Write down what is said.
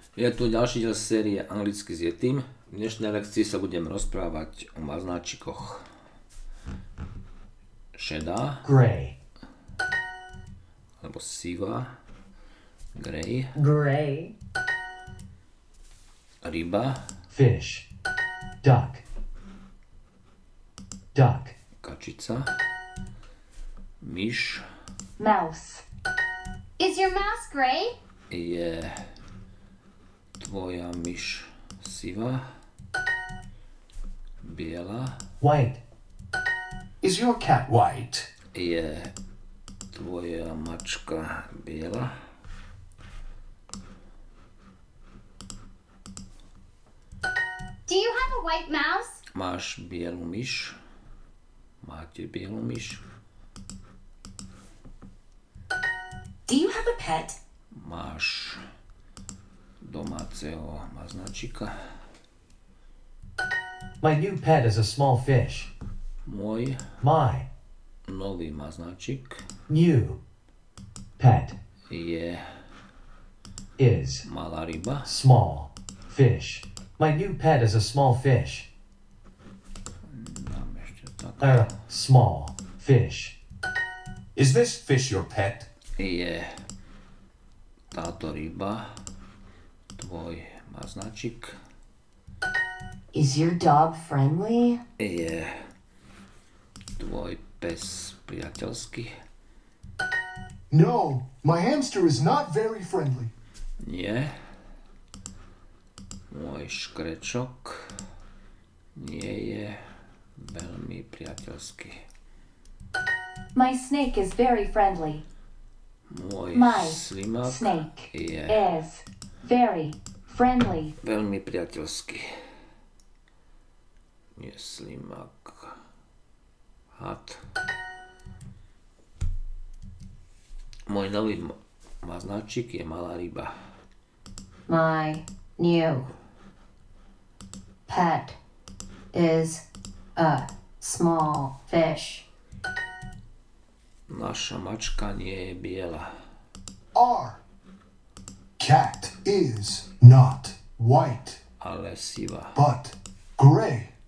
Je tu ďalší diel série Anglicky s Yetim. V dnešnej lekcii sa budem rozprávať o maznáčikoch. Šedá, Gray. alebo sivá, gray, Gray. ryba, Fish. Duck. Duck. kačica, myš, Mouse. Is your mouse gray? je tvoja myš sivá, biela, White. Is your cat white? je tvoja mačka biela, Do you have a white mouse? máš bielu myš, máte bielu myš, Do you have a pet? máš domáceho maznáčika. My new pet is a small fish. Môj My nový maznáčik new pet je is malá ryba. small fish. My new pet is a small fish. Dám ešte tak. Small fish. Is this fish your pet? Je táto ryba tvoj maznáčik. Is your dog friendly? Je tvoj pes priateľský. No, my hamster is not very friendly. Nie. Môj škrečok nie je veľmi priateľský. My snake is very friendly. Môj My slimák snake je is very friendly. veľmi priateľský. Nie slimák. Had. Môj nový maznáčik je malá ryba. My new pet is a small fish. Naša mačka nie je biela. Our cat is not white, Ale sivá. but gray.